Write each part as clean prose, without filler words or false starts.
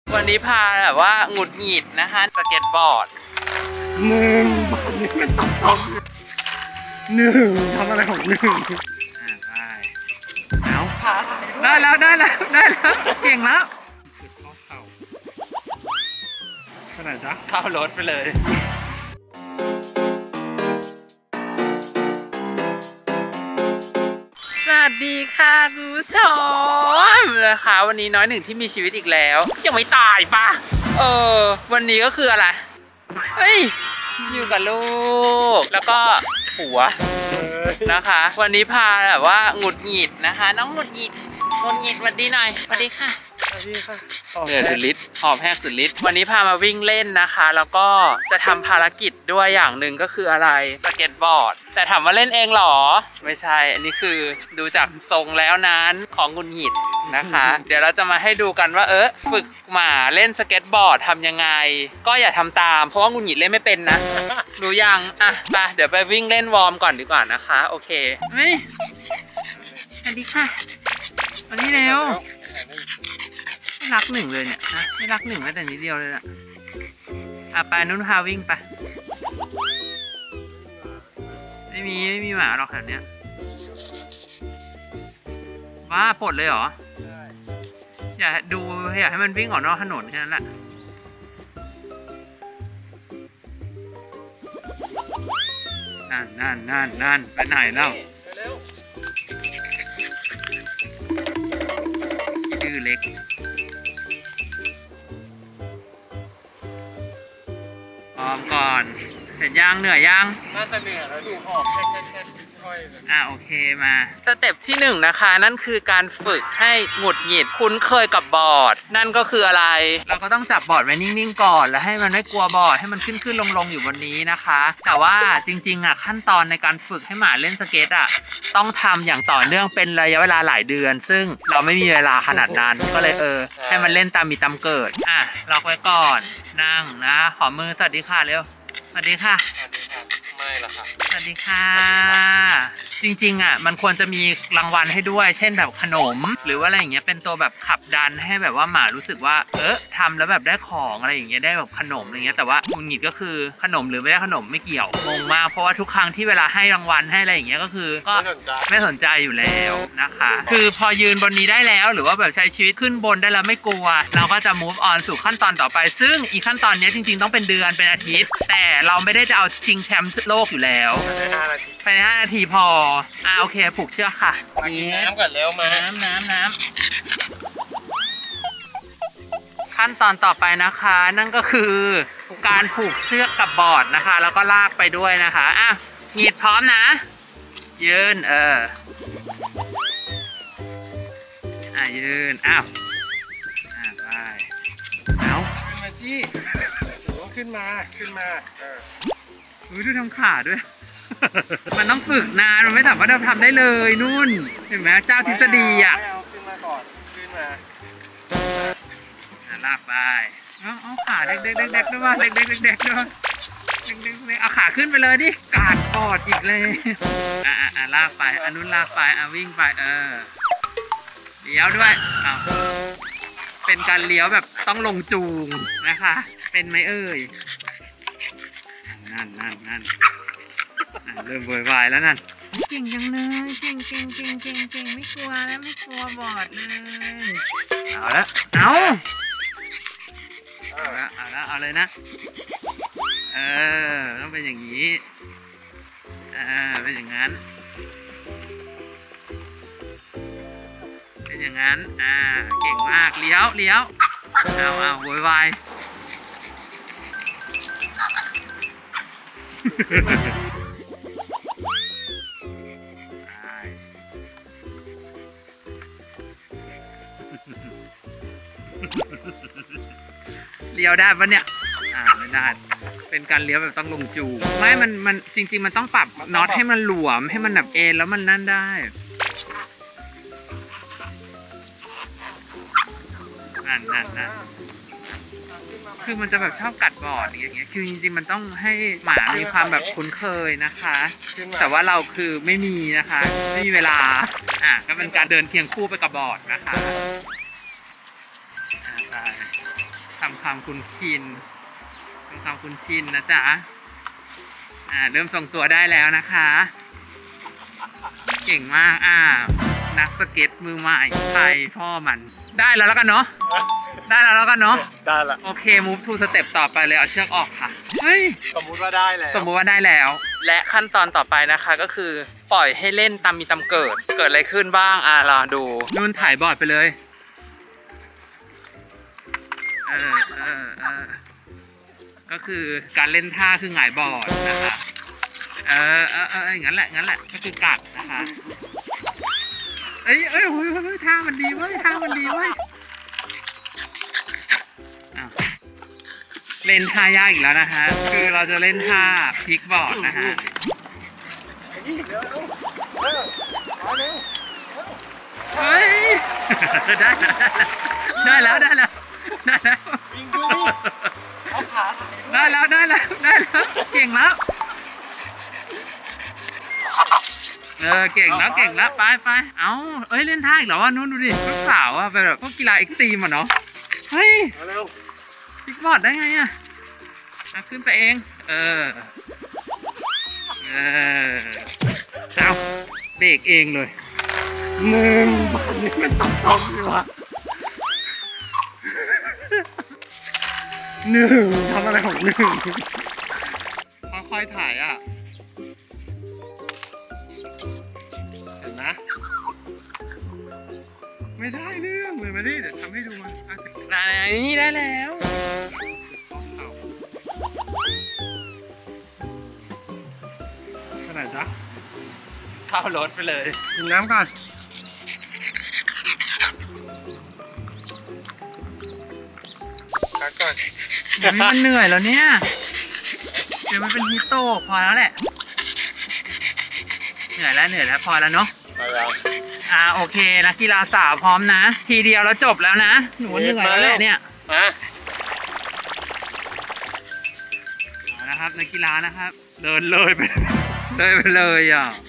วันนี้พาแบบว่าหงุดหงิดนะคะสเก็ตบอร์ดบาทนี่มันตกทำอะไรของได้แล้วเก่งแล้วขนาดจ๊ะเข้ารถไปเลยสวัสดีค่ะคุณผู้ชมนะคะวันนี้น้อยหนึ่งที่มีชีวิตอีกแล้วยังไม่ตายปะวันนี้ก็คืออะไรเฮ้ยอยู่กับลูกแล้วก็ผัวนะคะวันนี้พาแบบว่าหงุดหงิดนะคะน้องหงุดหงิดสวัสดีหน่อยสวัสดีค่ะเหนื่อยสุดฤทธิ์หอบแหกสุดฤทธิ์วันนี้พามาวิ่งเล่นนะคะแล้วก็จะทำภารกิจด้วยอย่างหนึ่งก็คืออะไรสเก็ตบอร์ดแต่ถามว่าเล่นเองหรอไม่ใช่อันนี้คือดูจากทรงแล้วนั้นของหงุดหงิดนะคะเดี๋ยวเราจะมาให้ดูกันว่าฝึกหมาเล่นสเก็ตบอร์ดทำยังไงก็อย่าทำตามเพราะว่าหงุดหงิดเล่นไม่เป็นนะรู้ยังไปเดี๋ยวไปวิ่งเล่นวอร์มก่อนดีกว่านะคะโอเคสวัสดีค่ะวันนี้เร็วไม่รักหนึ่งเลยเนี่ยนะไม่รักหนึ่งแม้แต่นิดเดียวเลยนะไปนุ่นพาวิ่งไปไม่มีหมาหรอกแถวเนี้ยว่าปลดเลยเหรออยากให้มันวิ่งออกนอกถนนแค่นั้นแหละนั่นไปไหนแล้วดื้อเล็กพร้อมก่อนเสร็จยังเหนื่อยยังน่าจะเหนื่อยแล้วดูหอบแค่ค่อยโอเคมาสเต็ปที่1นะคะนั่นคือการฝึกให้หงุดหงิดคุ้นเคยกับบอร์ดนั่นก็คืออะไรเราก็ต้องจับบอร์ดไว้นิ่งๆก่อนแล้วให้มันไม่กลัวบอร์ดให้มันขึ้นลงอยู่บนนี้นะคะแต่ว่าจริงๆขั้นตอนในการฝึกให้หมาเล่นสเก็ตต้องทำอย่างต่อเนื่องเป็นระยะเวลาหลายเดือนซึ่งเราไม่มีเวลาขนาดนั้นก็เลยให้มันเล่นตามมีตามเกิดล็อกไว้ก่อนนั่งนะขอมือสวัสดีค่ะเร็วสวัสดีค่ะไม่ละค่ะสวัสดีค่ะจริงๆมันควรจะมีรางวัลให้ด้วยเช่นแบบขนมหรือว่าอะไรอย่างเงี้ยเป็นตัวแบบขับดันให้แบบว่าหมารู้สึกว่าทำแล้วแบบได้ของอะไรอย่างเงี้ยได้แบบขนมอะไรเงี้ยแต่ว่าหงุดหงิดก็คือขนมหรือไม่ได้ขนมไม่เกี่ยวงงมากเพราะว่าทุกครั้งที่เวลาให้รางวัลให้อะไรอย่างเงี้ยก็คือก็ไม่สนใจอยู่แล้วนะคะคือพอยืนบนนี้ได้แล้วหรือว่าแบบใช้ชีวิตขึ้นบนได้แล้วไม่กลัวเราก็จะ move on สู่ขั้นตอนต่อไปซึ่งอีกขั้นตอนนี้จริงๆต้องเป็นเดือนเป็นอาทิตย์แต่เราไม่ได้จะเอาชิงแชมป์โลกอยู่แล้วภายใน5 นาทีพอโอเคผูกเชือกค่ะกินน้ำก่อนเร็วมาน้ำขั้นตอนต่อไปนะคะนั่นก็คือการผูกเชือกกับบอร์ดนะคะแล้วก็ลากไปด้วยนะคะหงิดพร้อมนะยืนยืนไปมาจี้ขึ้นมาดูทำขาด้วยมันต้องฝึกนานมันไม่สามารถทำได้เลยนุ่นเห็นไหมเจ้าทฤษฎีขึ้นมาก่อนขึ้นมาลากไปเอาขาเด็กด้วยว่าเด็กด้วยเอาขาขึ้นไปเลยดิกาดบอดอีกเลยลากไปนุ่นลากไปวิ่งไปเลี้ยวด้วยเป็นการเลี้ยวแบบต้องลงจูงนะคะเป็นไหมนั่นเริ่มโวยวายแล้วนั่นเก่งจังเลยเก่งไม่กลัวแล้วไม่กลัวบอดเลยเอาเลยนะต้องเป็นอย่างนี้เป็นอย่างนั้นเก่งมากเลี้ยวโวยวายเลี้ยวได้ปะเนี่ยไม่ได้เป็นการเลี้ยวแบบต้องลงจูไม่มันจริงๆมันต้องปรับน็อตให้มันหลวมให้มันแบบเอ็นแล้วมันนั่นได้นั่นคือมันจะแบบชอบกัดบอร์ดอย่างเงี้ยคือจริงๆมันต้องให้หมามีความแบบคุ้นเคยนะคะแต่ว่าเราคือไม่มีนะคะไม่มีเวลาก็เป็นการเดินเคียงคู่ไปกับบอร์ดนะคะทำความคุ้นชินทำความคุ้นชินนะจ๊ะเริ่มทรงตัวได้แล้วนะคะเก่งมากนักสเก็ตมือใหม่ใครพ่อมันได้แล้วกันเนาะได้แล้วกันเนาะได้ละโอเค move to step ต่อไปเลยเอาเชือกออกค่ะเฮ้ยสมมุติว่าได้แล้วและขั้นตอนต่อไปนะคะก็คือปล่อยให้เล่นตามมีตามเกิดอะไรขึ้นบ้างรอดูนุ่นถ่ายบอร์ดไปเลยก็คือการเล่นท่าคือหงายบอร์ดนะคะอย่างนั้นแหละก็คือกัดนะคะท่ามันดีเว้ยเล่นท่ายากอีกแล้วนะฮะคือเราจะเล่นท่าพลิกบอร์ดนะฮะเฮ้ยได้แล้วได้แล้วเก่งแล้วเก่งแล้วไปเล่นท่าอีกเหรอวะนู้นดูดิลูกสาวไปแบบพวกกีฬาเอ็กซ์ตรีมเนาะเฮ้ยพลิกบอร์ดได้ไงขึ้นไปเองเอาเบรกเองเลยบ้านนี้มันตบเลยวะทำอะไรของค่อยๆถ่ายเห็นนะไม่ได้เรื่องเลยมาดิเดี๋ยวทำให้ดูมันนี่ได้แล้วเท่าไหร่จ๊ะเข้ารถไปเลยกินน้ำก่อนก่อนมันเหนื่อยแล้วเนี่ยเดี๋ยวมันเป็นฮีโต้พอแล้วแหละเหนื่อยแล้วพอแล้วเนาะโอเคนักกีฬาสาวพร้อมนะทีเดียวแล้วจบแล้วนะหนูเหนื่อยแล้วแหละเนี่ยนะครับนักกีฬานะครับเดินเลยไปเลย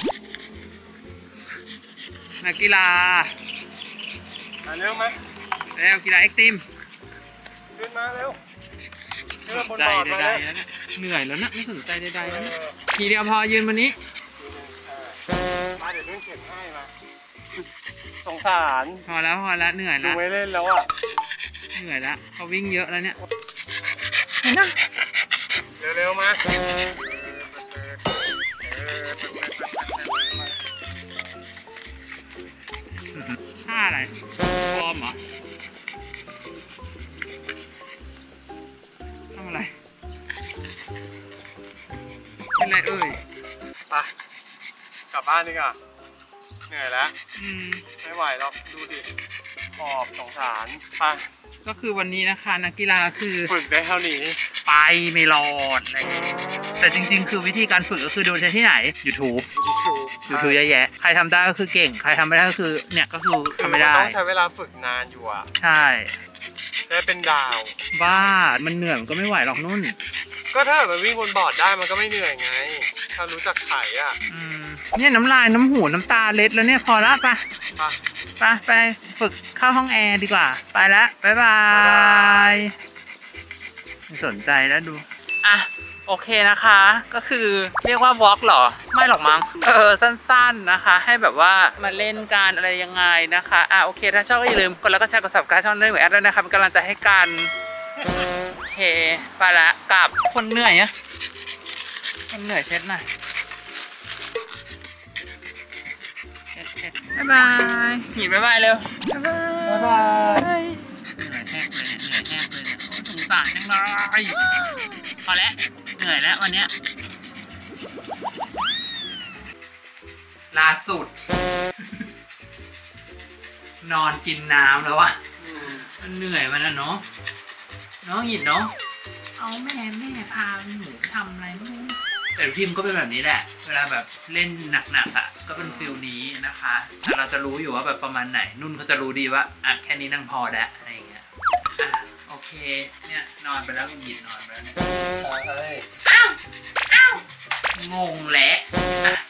นักกีฬาเร็วไหมกีฬาเอ็กซ์ตรีมขึ้นมาเร็วสนใจใดๆเหนื่อยแล้วนะไม่สนใจใดๆแล้วนะทีเดียวพอยืนวันนี้มาเดี๋ยวนุ่นเข็นให้มาสงสารพอแล้วเหนื่อยแล้วไม่เล่นแล้วเหนื่อยแล้วเขาวิ่งเยอะแล้วเนี่ยเห็นนะเร็วมาท่าอะไรฟอร์มเหรอทำอะไรเป็นไรไปกลับบ้านดีกว่าเหนื่อยแล้วไม่ไหวหรอกดูดิขอบสงสารไปก็คือวันนี้นะคะนักกีฬาคือฝึกได้เท่านี้ไปไม่รอดอะไรอย่างเงี้ยแต่จริงๆคือวิธีการฝึกก็คือดูที่ไหน YouTube เยอะแยะใครทำได้ก็คือเก่งใครทำไม่ได้ก็คือเนี่ยก็คือทำไม่ได้ต้องใช้เวลาฝึกนานอยู่ใช่ได้เป็นดาวบ้ามันเหนื่อยมันก็ไม่ไหวหรอกนุ่นก็ถ้ามันวิ่งบนบอร์ดได้มันก็ไม่เหนื่อยไงถ้ารู้จักไถเนี่ยน้ำลายน้ำหูน้ำตาเล็ดแล้วเนี่ยพอละไปฝึกเข้าห้องแอร์ดีกว่าไปละบ๊ายบายไม่สนใจแล้วดูโอเคนะคะก็คือเรียกว่าวอล์กเหรอไม่หรอกมั้งสั้นๆนะคะให้แบบว่ามาเล่นกันอะไรยังไงนะคะโอเคถ้าชอบก็อย่าลืมกดแล้วก็แชร์กด Subscribe ช่องด้วยแอดด้วยนะคะเป็นกำลังใจให้กันโอเคไปละกลับคนเหนื่อยคนเหนื่อยเช็ดหน่อยบ๊ายบายหนีบ๊ายบายเร็วบ๊ายบายเหนื่อยแหกเลยสงสารจังเลยพอแล้วเหนื่อยแล้ววันเนี้ยล่าสุดนอนกินน้ำแล้ววะมันเหนื่อยมันนะเนาะน้องหยิดเนาะเอาแม่พาหนูทำอะไรไม่รู้แต่ทีมก็เป็นแบบนี้แหละเวลาแบบเล่นหนักๆก็เป็นฟิลนี้นะคะแต่เราจะรู้อยู่ว่าแบบประมาณไหนนุ่นเขาจะรู้ดีว่าแค่นี้นั่งพอแล้วอะไรอย่างเงี้ยโอเคเนี่ยนอนไปแล้วหยิดนอนไปแล้วเนี่ยอ้าวงงแหละ